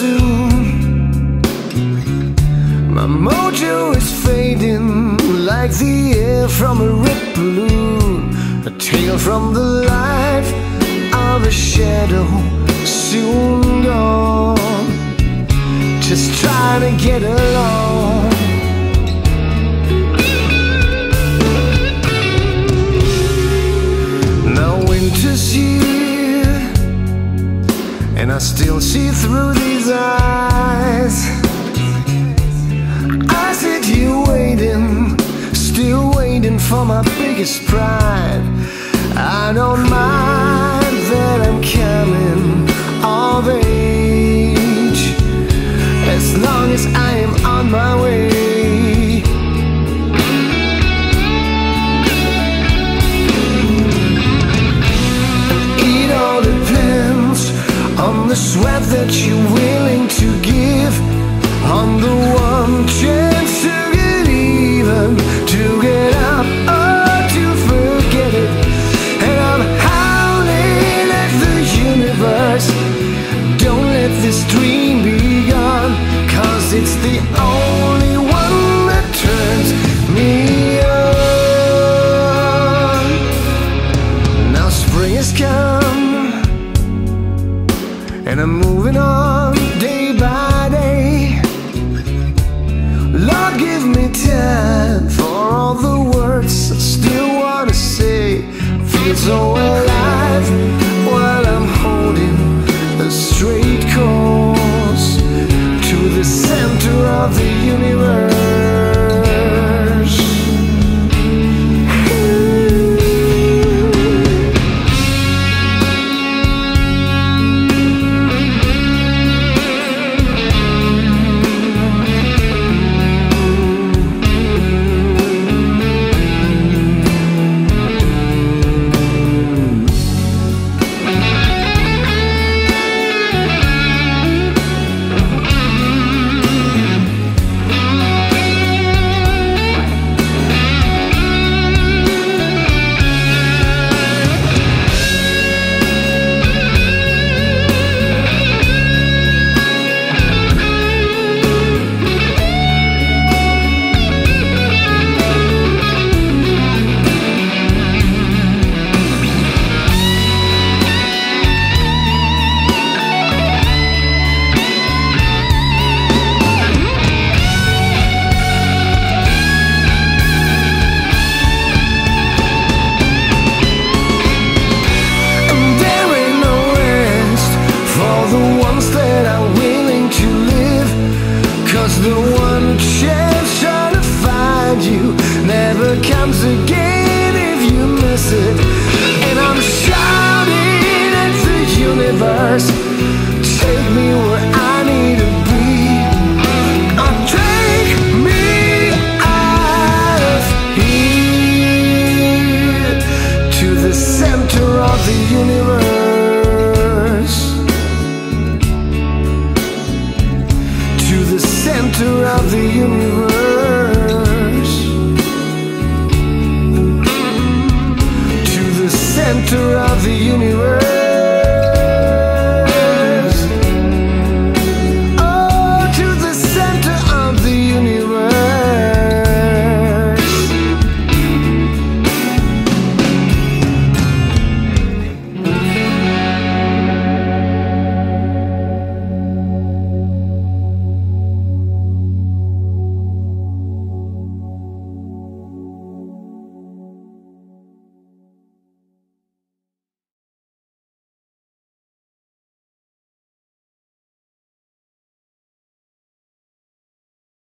soon. My mojo is fading like the air from a ripped balloon, a tale from the life of a shadow soon gone, just trying to get along. Now winter's here, and I still see through these eyes. I sit here waiting, still waiting for my biggest pride. I don't mind that I'm coming of age, as long as I am on my way.